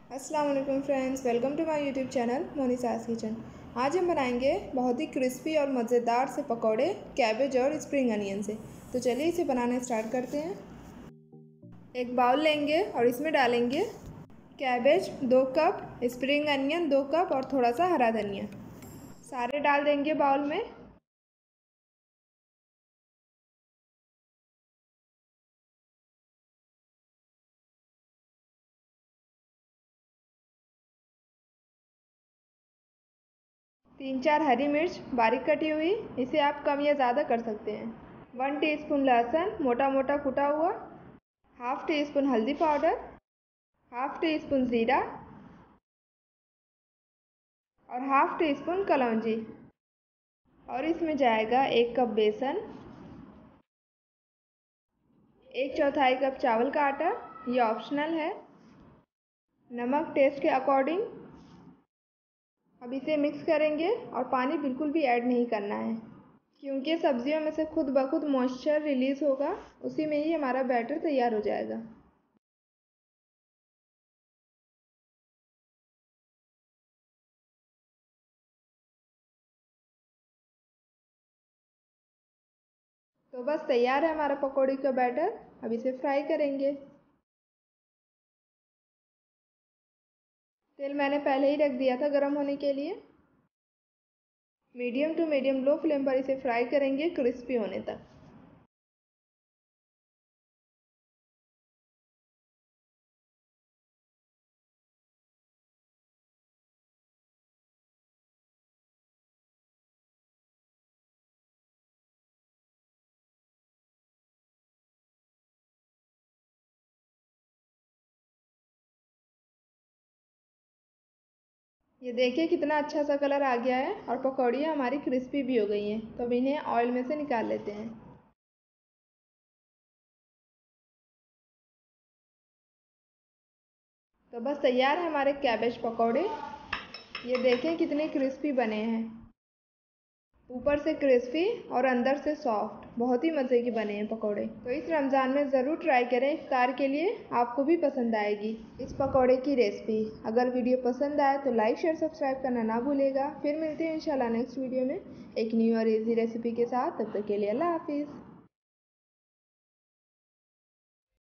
अस्सलाम वालेकुम friends, welcome to my YouTube channel Monisa's kitchen. आज हम बनाएंगे बहुत ही क्रिस्पी और मज़ेदार से पकौड़े कैबेज और स्प्रिंग अनियन से। तो चलिए इसे बनाना स्टार्ट करते हैं। एक बाउल लेंगे और इसमें डालेंगे cabbage 2 cup, spring onion 2 cup और थोड़ा सा हरा धनिया। सारे डाल देंगे बाउल में। तीन चार हरी मिर्च बारीक कटी हुई, इसे आप कम या ज़्यादा कर सकते हैं। 1 टीस्पून लहसुन मोटा मोटा कुटा हुआ, हाफ टी स्पून हल्दी पाउडर, हाफ टी स्पून ज़ीरा और हाफ टी स्पून कलौंजी। और इसमें जाएगा 1 कप बेसन, 1/4 कप चावल का आटा, ये ऑप्शनल है। नमक टेस्ट के अकॉर्डिंग। अब इसे मिक्स करेंगे और पानी बिल्कुल भी ऐड नहीं करना है, क्योंकि सब्जियों में से खुद ब खुद मॉइस्चर रिलीज़ होगा, उसी में ही हमारा बैटर तैयार हो जाएगा। तो बस तैयार है हमारा पकौड़ी का बैटर। अब इसे फ्राई करेंगे। तेल मैंने पहले ही रख दिया था गर्म होने के लिए। Medium to medium low flame पर इसे फ्राई करेंगे क्रिस्पी होने तक। ये देखिए कितना अच्छा सा कलर आ गया है और पकौड़ियाँ हमारी क्रिस्पी भी हो गई हैं। तो अब इन्हें ऑयल में से निकाल लेते हैं। तो बस तैयार है हमारे कैबेज पकौड़े। ये देखें कितने क्रिस्पी बने हैं, ऊपर से क्रिस्पी और अंदर से सॉफ्ट। बहुत ही मज़े के बने हैं पकौड़े। तो इस रमज़ान में ज़रूर ट्राई करें, इफ्तार के लिए आपको भी पसंद आएगी इस पकौड़े की रेसिपी। अगर वीडियो पसंद आए तो लाइक शेयर सब्सक्राइब करना ना भूलिएगा। फिर मिलते हैं इंशाल्लाह नेक्स्ट वीडियो में एक न्यू और इजी रेसिपी के साथ। तब तक के लिए अल्लाह हाफिज़।